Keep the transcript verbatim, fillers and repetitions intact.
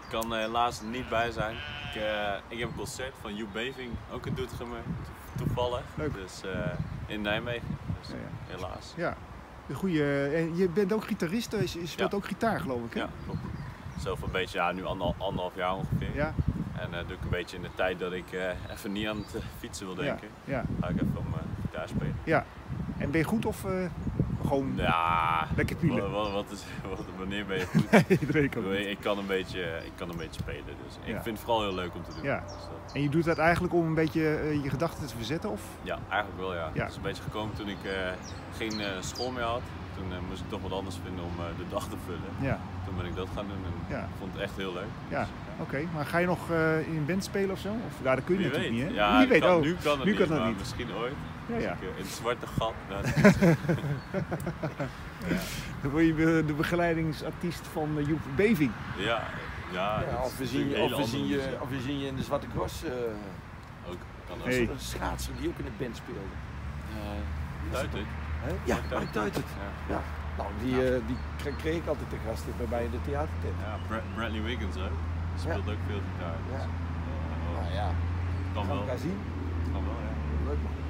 kan uh, helaas er niet bij zijn. Ik, uh, ik heb een concert van Joep Beving, ook in Doetinchem, to toevallig. Leuk. Dus uh, in Nijmegen, dus ja, ja. helaas. Ja, een goede. En je bent ook gitarist, je speelt ja. ook gitaar geloof ik hè? Ja, klopt. Zelf een beetje, ja, nu ander, anderhalf jaar ongeveer. Ja. En uh, doe ik een beetje in de tijd dat ik uh, even niet aan het uh, fietsen wil denken. Ja. Ja. Ga ik even op mijn gitaar spelen. Ja. En ben je goed of uh, gewoon ja, lekker pielen? Wat, wat is, wat, wanneer ben je goed? Nee, dat weet ik ook niet. Ik kan een beetje, ik kan een beetje spelen, dus ik ja. vind het vooral heel leuk om te doen. Ja. Dus dat... En je doet dat eigenlijk om een beetje uh, je gedachten te verzetten? Of? Ja, eigenlijk wel ja. ja. Het is een beetje gekomen toen ik uh, geen uh, school meer had. Toen uh, moest ik toch wat anders vinden om uh, de dag te vullen. Ja. Toen ben ik dat gaan doen en ja. ik vond het echt heel leuk. Ja, dus, oké. Okay. Maar ga je nog uh, in een band spelen of zo? Of, ja, dat kun je Wie natuurlijk weet. niet hè? Ja, Wie weet. Kan, oh. nu kan het nu niet, kan het maar niet. misschien ooit. Ja, ja. Ik, uh, in het zwarte gat. Nou, ja. Dan word je de begeleidingsartiest van uh, Joep Beving. Ja, ja, ja of, we zien, je, of, we zien je, of we zien je in de Zwarte Cross. Uh, ook, kan ook. Hey. Een schaatser die ook in de band speelde. Uh, Duitert. Ja, Mark Duitert. Ja. Ja. Nou, die, ja. uh, die kreeg ik altijd te gast bij mij in de theatertent. Ja, Brad, Bradley Wiggins ook. Die speelt ja. ook veel gitaar. Dus, ja. uh, nou ja, kan gaan wel. we elkaar zien. Kan wel, ja. Leuk man.